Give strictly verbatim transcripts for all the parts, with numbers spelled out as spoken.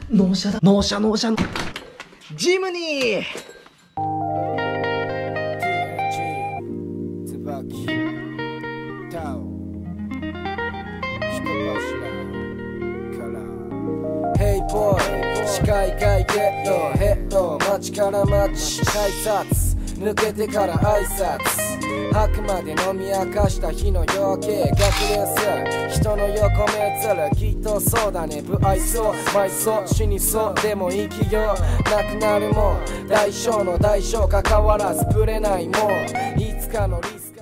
納車だ、納車納車。ジムニー。 ヘイボーイ、視界外ゲットヘッド、街から街改札抜けてから挨拶、あくまで飲み明かした日の夜明け、逆流する人の横目つる、きっとそうだね、不愛想埋葬死にそうでも生きよう、なくなるもん代償の代償関わらずぶれないもん、いつかのリスク。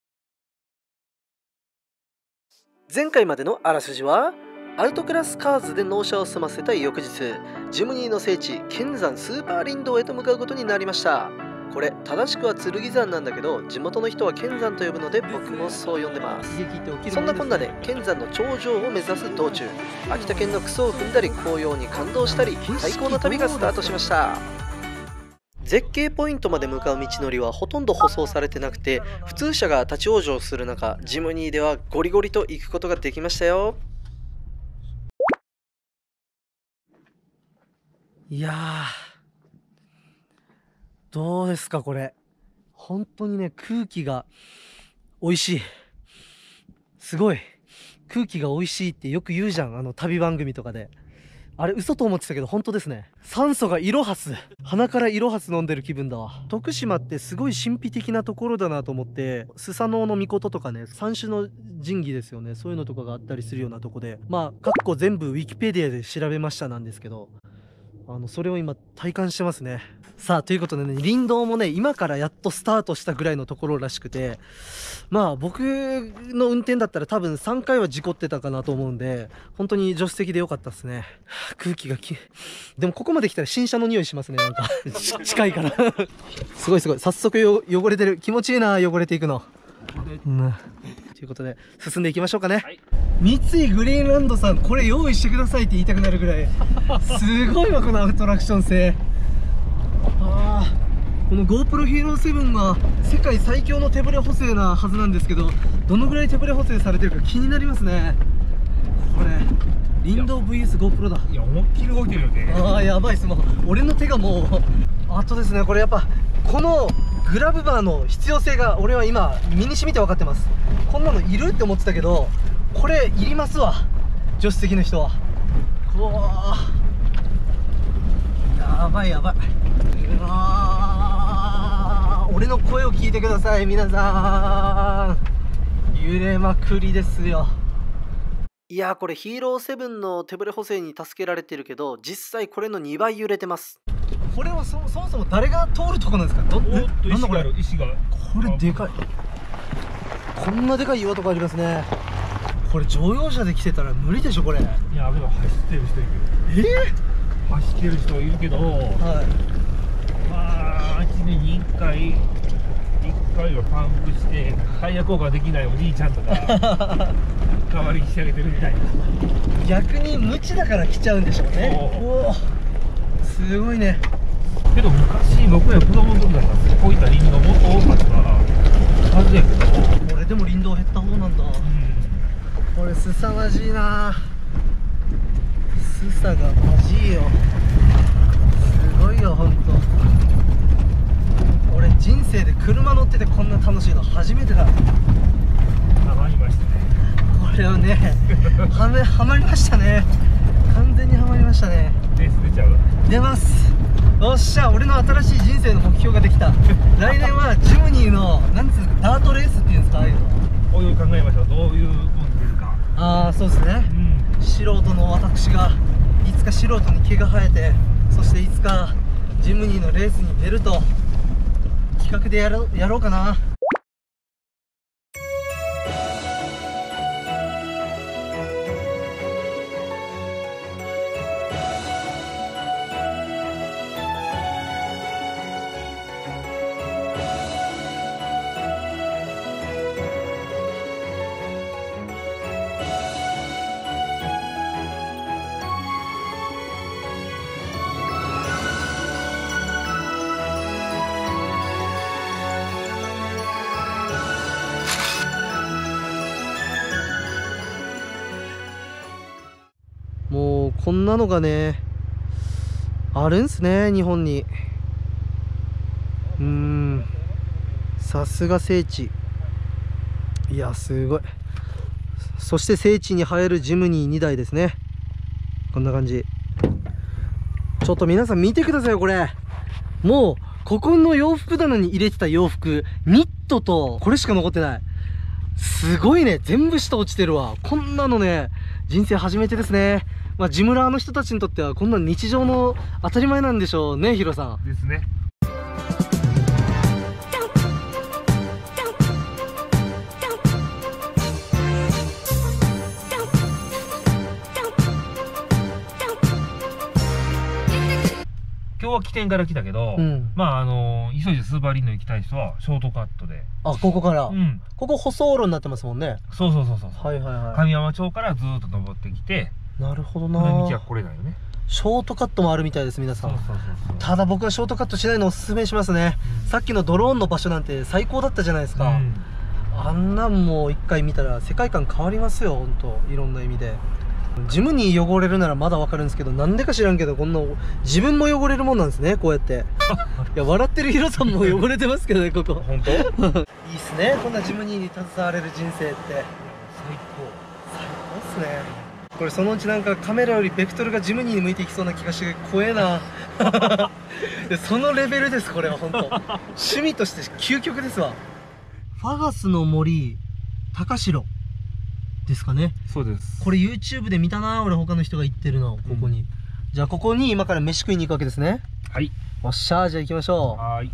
前回までのあらすじは、アウトクラスカーズで納車を済ませた翌日、ジムニーの聖地剣山スーパー林道へと向かうことになりました。これ正しくは剣山なんだけど、地元の人は剣山と呼ぶので僕もそう呼んでます。そんなこんなで剣山の頂上を目指す道中、秋田県のクソを踏んだり紅葉に感動したり、最高の旅がスタートしました。絶景ポイントまで向かう道のりはほとんど舗装されてなくて、普通車が立ち往生する中、ジムニーではゴリゴリと行くことができましたよ。いやー、どうですかこれ。本当にね、空気が美味しい。すごい空気が美味しいってよく言うじゃん、あの旅番組とかで。あれ嘘と思ってたけど本当ですね。酸素がイロハス、鼻からイロハス飲んでる気分だわ。徳島ってすごい神秘的なところだなと思って、スサノオノミコトとかね、三種の神器ですよね、そういうのとかがあったりするようなとこで、まあかっこ全部ウィキペディアで調べましたなんですけど、あのそれを今体感してますね。さあということでね、林道もね今からやっとスタートしたぐらいのところらしくて、まあ僕の運転だったら多分さんかいは事故ってたかなと思うんで、本当に助手席でよかったですね。空気がきでもここまで来たら新車の匂いしますね、なんか近いからすごいすごい、早速よ汚れてる。気持ちいいな、汚れていくの、うん、ということで進んでいきましょうかね、はい。三井グリーンランドさん、これ用意してくださいって言いたくなるぐらいすごいわこのアトラクション性。あー、この GoPro Hero セブンは世界最強の手ブレ補正なはずなんですけど、どのぐらい手ブレ補正されてるか気になりますね。これ林道 ブイエス GoPro だ。 いや思いっきり動いてるよね。 ああやばい、スマホ俺の手がもうあとですね、これやっぱこのグラブバーの必要性が俺は今身に染みて分かってます。こんなのいるって思ってたけど、これいりますわ、助手席の人は。うわー、やばいやばい。うわー、俺の声を聞いてください皆さん、揺れまくりですよ。いやー、これヒーローセブンの手ブレ補正に助けられてるけど、実際これのにばい揺れてます。これは そ, そもそも誰が通るとこなんですか。どおっと石がある、石が。 これでかい。こんなでかい岩とかありますね。これ乗用車で来てたら無理でしょこれ。いやけど走ってる人いる。 えー、走ってる人いるけど、はい、まあいちねんにいっかいいっかいはパンクしてタイヤ交換できないおじいちゃんとか代わりにしてあげてるみたいな。 逆に無知だから来ちゃうんでしょうね。おお、すごいね。 けど昔僕ら子供の時だったらこういった林道もっと多かったはずやけど、 これでも林道減った方なんだ、うん。これすさまじいな。すさがまじいよ。すごいよほんと。俺人生で車乗っててこんな楽しいの初めてだ。 ハマりましたね。 これはねはめはまりましたね。完全にはまりましたね。 レース出ちゃう？ 出ます。よっしゃ、俺の新しい人生の目標ができた。来年はジムニーのなんつうダートレースっていうんですか、ああいうの。 おいおい考えましょう。どういうもん出るか。 ああそうですね、うん、素人の私がいつか素人に毛が生えて、そしていつかジムニーのレースに出ると企画でやろう、やろうかな。もうこんなのがねあるんすね、日本に。うーん、さすが聖地。いや、すごい。そして聖地に入るジムニーにだいですね。こんな感じ。ちょっと皆さん見てくださいよ、これ。もうここの洋服棚に入れてた洋服、ニットとこれしか残ってない。すごいね、全部下落ちてるわ。こんなのね、人生初めてですね。まあジムラーの人たちにとってはこんな日常の当たり前なんでしょうね、ヒロさん。 ですね。今日は起点から来たけど、うん、まああの急いでスーパーリンド行きたい人はショートカットで。 あ、ここから、 うん、 ここ舗装路になってますもんね。 そうそうそうそう。 はいはいはい。 神山町からずーっと登ってきて。 なるほどな。 この道はこれだよね。 ショートカットもあるみたいです、皆さん。 そうそうそうそう。 ただ僕はショートカットしないのをおすすめしますね、うん、さっきのドローンの場所なんて最高だったじゃないですか、うん、あんなんもう一回見たら世界観変わりますよ、本当いろんな意味で。ジムに汚れるならまだわかるんですけど、なんでか知らんけどこんな自分も汚れるもんなんですね、こうやっていや、笑ってるヒロさんも汚れてますけどね、ここ本当いいっすね、こんなジムニーに携われる人生って最高、最高っすね。これそのうちなんかカメラよりベクトルがジムニーに向いていきそうな気がして怖えなでそのレベルです、これは本当趣味として究極ですわ。ファガスの森高城ですかね。 そうです。 これ YouTube で見たな、俺他の人が言ってるの、ここに、うん、じゃあここに今から飯食いに行くわけですね。 はい、 おっしゃー、じゃあ行きましょう。 はい。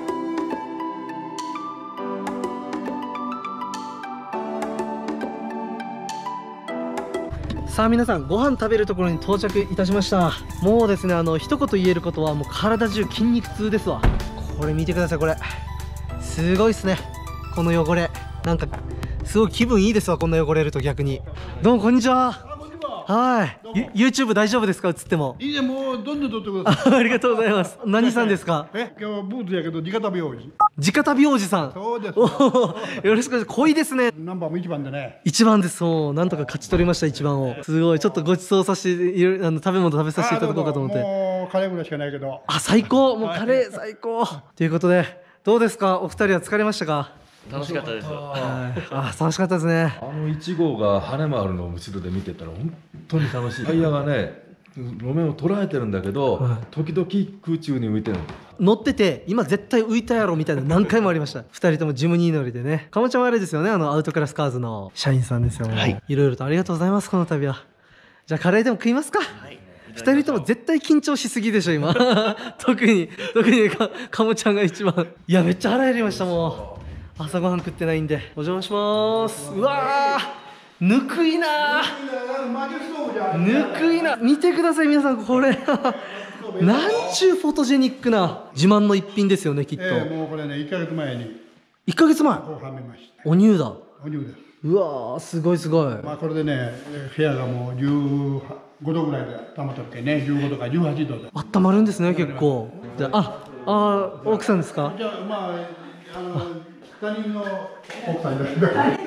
さあ皆さん、ご飯食べるところに到着いたしました。もうですね、あの一言言えることはもう体中筋肉痛ですわ。これ見てください、これすごいっすね、この汚れ。なんかすごい気分いいですわ、こんな汚れると。逆に。どうもこんにちは。はい、YouTube 大丈夫ですか、映っても。 いいね、もうどんどん撮ってください。 ありがとうございます。何さんですか。 え、今日はブーツやけど、直旅王子。 直旅王子さん。 そうです。 よろしくお願いします。濃いですね。 ナンバーも一番でね。 一番です。そう、なんとか勝ち取りました、一番を。すごい、ちょっとご馳走させて、いろいろ、あの食べ物食べさせていただこうかと思って。 もうカレーぐらいしかないけど。 あ、最高、もうカレー最高。ということで、どうですか、お二人は疲れましたか。 楽しかったですよ。 あ、楽しかったですね。 あのいち号が跳ね回るのを後ろで見てたら本当に楽しい。タイヤがね、路面を捉えてるんだけど、はい、時々空中に浮いてる。 乗ってて今絶対浮いたやろみたいな何回もありました。ふたりともジムニー乗りでね。かもちゃんはあれですよね、あのアウトクラスカーズの社員さんですよ。はい、いろいろとありがとうございます、この度は。じゃあカレーでも食いますか。はい、ふたりとも絶対緊張しすぎでしょ今特に特に か, かもちゃんが一番。いや、めっちゃ腹減りました。もう朝ごはん食ってないんで。お邪魔します。うわー、ぬくいなー、ぬくいな。見てください皆さん、これなんちゅうフォトジェニックな自慢の一品ですよね、きっと。 えー、もうこれね、いっかげつまえにいっかげつまえお乳だ。 お乳です。 うわー、すごいすごい。 まあこれでね、部屋がもうじゅうごどぐらいで保ったっけね。じゅうごどかじゅうはちどであったまるんですね、結構。じゃあ、ああ、奥さんですか。 じゃあ、まああの他人の奥さんです。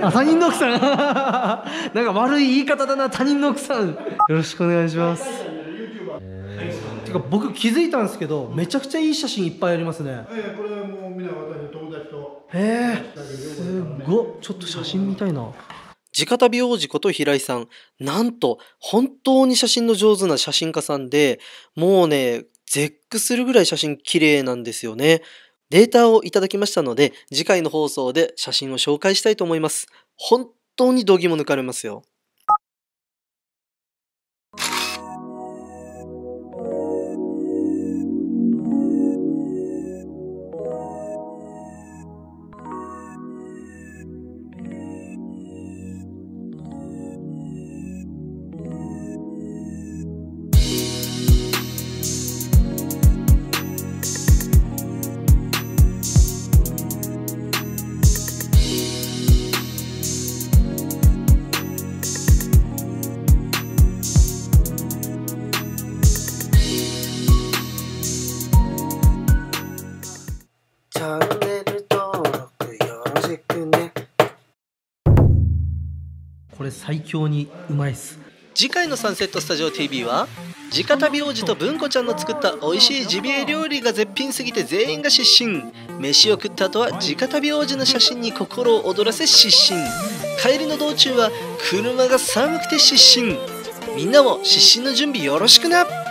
あ、他人の奥さんなんか悪い言い方だな、他人の奥さん。よろしくお願いします。てか僕気づいたんですけど、めちゃくちゃいい写真いっぱいありますね。 ええ、これはもうみんな私友達と。 へえ、すごっ。ちょっと写真見たいな。直旅王子こと平井さん、なんと本当に写真の上手な写真家さんで、もうね絶句するぐらい写真綺麗なんですよね。データをいただきましたので、次回の放送で写真を紹介したいと思います。本当に度肝抜かれますよ。チャンネル登録よろしくね。これ最強にうまいっす。次回のサンセットスタジオ ティーブイ は直旅王子と文子ちゃんの作った美味しいジビエ料理が絶品すぎて全員が失神。飯を食った後は直旅王子の写真に心を躍らせ失神。帰りの道中は車が寒くて失神。みんなも失神の準備よろしくな。